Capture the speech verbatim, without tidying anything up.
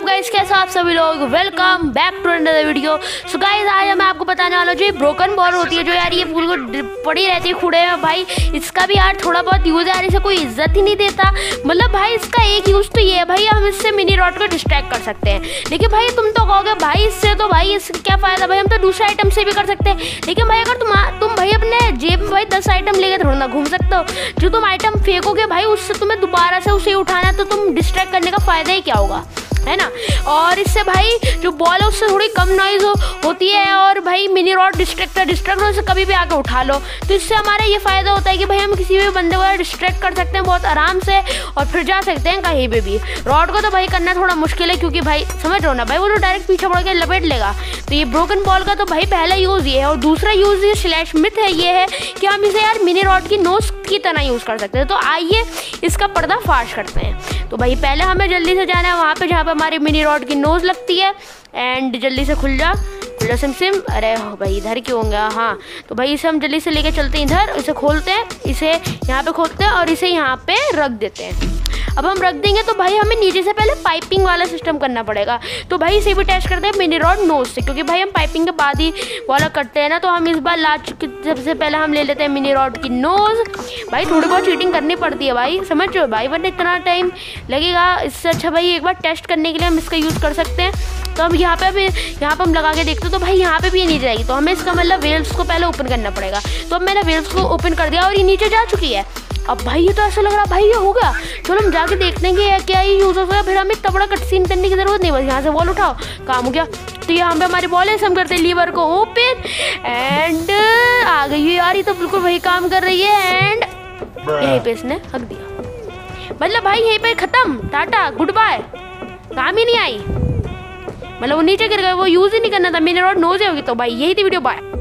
Up guys, कैसे आप सभी लोग, welcome back to another video. So guys, आज मैं आपको बताने वाला हूँ जो ये ब्रोकन बॉल होती है, जो यार ये पूरी को पड़ी रहती है खुड़े में भाई, इसका भी यार थोड़ा बहुत यूज़ है यार, इसे कोई इज्जत ही नहीं देता। मतलब भाई इसका एक यूज़ तो ये है भाई, हम इससे मिनी रॉड को डिस्ट्रैक्ट कर सकते हैं। लेकिन भाई तुम तो कहोगे भाई इससे तो भाई इससे क्या फ़ायदा, भाई हम तो दूसरे आइटम से भी कर सकते हैं। लेकिन भाई अगर तुम तुम भाई अपने जेब में भाई दस आइटम लेकर थोड़ा ना घूम सकते हो। जो तुम आइटम फेंकोगे भाई उससे तुम्हें दोबारा से उसे उठाना है, तो तुम डिस्ट्रैक्ट करने का फ़ायदा ही क्या होगा, है ना। और इससे भाई जो बॉल है उससे थोड़ी कम नॉइज़ हो, होती है, और भाई मिनी रॉड डिस्ट्रैक्टर डिस्ट्रैक्ट हो से कभी भी आके उठा लो। तो इससे हमारा ये फ़ायदा होता है कि भाई हम किसी भी बंदे को डिस्ट्रैक्ट कर सकते हैं बहुत आराम से, और फिर जा सकते हैं कहीं पे भी। रॉड को तो भाई करना थोड़ा मुश्किल है, क्योंकि भाई समझ रहे हो ना भाई, वो तो डायरेक्ट पीछे पड़ के लपेट लेगा। तो ये ब्रोकन बॉल का तो भाई पहला यूज़ ये है, और दूसरा यूज़ ये स्लैश मिथ है, ये है कि हम इसे यार मिनी रॉड की नोज की तरह यूज़ कर सकते हैं। तो आइए इसका पर्दा फाश करते हैं। तो भाई पहले हमें जल्दी से जाना है वहाँ पे जहाँ पे हमारी मिनी रॉड की नोज़ लगती है। एंड जल्दी से खुल जा खुल जा सिम सिम। अरे हो भाई इधर क्यों होंगे, हाँ। तो भाई इसे हम जल्दी से लेके चलते हैं इधर, इसे खोलते हैं, इसे यहाँ पे खोलते हैं और इसे यहाँ पे रख देते हैं। अब हम रख देंगे तो भाई हमें नीचे से पहले पाइपिंग वाला सिस्टम करना पड़ेगा। तो भाई इसे भी टेस्ट करते हैं मिनी रॉड नोज से, क्योंकि भाई हम पाइपिंग के बाद ही वाला करते हैं ना। तो हम इस बार लास्ट सबसे पहले हम ले लेते हैं मिनी रॉड की नोज। भाई थोड़ी बहुत चीटिंग करनी पड़ती है भाई, समझ रहे हो भाई, वरना इतना टाइम लगेगा। इससे अच्छा भाई एक बार टेस्ट करने के लिए हम इसका यूज़ कर सकते हैं। तो अब यहाँ पे अभी यहाँ पे हम लगा के देखते हैं, तो भाई यहाँ पे भी ये नहीं जाएगी। तो हमें इसका मतलब वेल्स को पहले ओपन करना पड़ेगा। तो अब मैंने वेल्स को ओपन कर दिया और ये नीचे जा चुकी है। अब भाई ये तो ऐसा लग रहा भाई ये होगा, चलो हम जाके देखते हैं कि क्या ये यूज़ होगा। फिर हमें इतना बड़ा कट सीन करने की ज़रूरत नहीं, बस यहाँ से बॉल उठाओ, काम हो गया। तो यहाँ पे हमारी बॉल है, हम करते हैं लीवर को ओपन एंड आ गई है यार, ये तो बिल्कुल वही काम कर रही है। एंड यहीं पे इसने हक दिया, मतलब भाई यहीं पे ख़त्म, टाटा गुड बाय, काम ही नहीं आई। मतलब वो नीचे गिर गए, वो यूज़ ही नहीं करना था, मिनी रॉड नोज होगी। तो भाई यही थी वीडियो, बाय।